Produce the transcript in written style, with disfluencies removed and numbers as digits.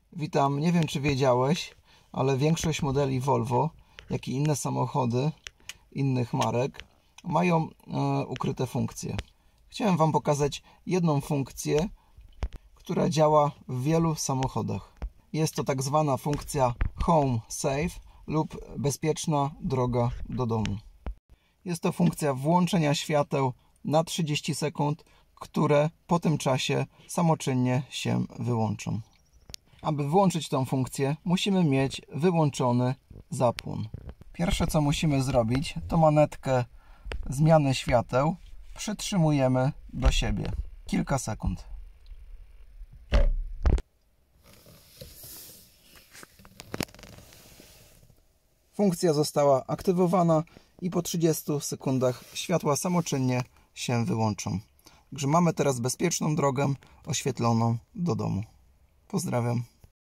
Witam, nie wiem czy wiedziałeś, ale większość modeli Volvo, jak i inne samochody innych marek mają ukryte funkcje. Chciałem Wam pokazać jedną funkcję, która działa w wielu samochodach. Jest to tak zwana funkcja Home Safe lub bezpieczna droga do domu. Jest to funkcja włączenia świateł na 30 sekund, które po tym czasie samoczynnie się wyłączą. Aby włączyć tą funkcję, musimy mieć wyłączony zapłon. Pierwsze co musimy zrobić, to manetkę zmiany świateł przytrzymujemy do siebie kilka sekund. Funkcja została aktywowana i po 30 sekundach światła samoczynnie się wyłączą. Także mamy teraz bezpieczną drogę oświetloną do domu. Pozdrawiam.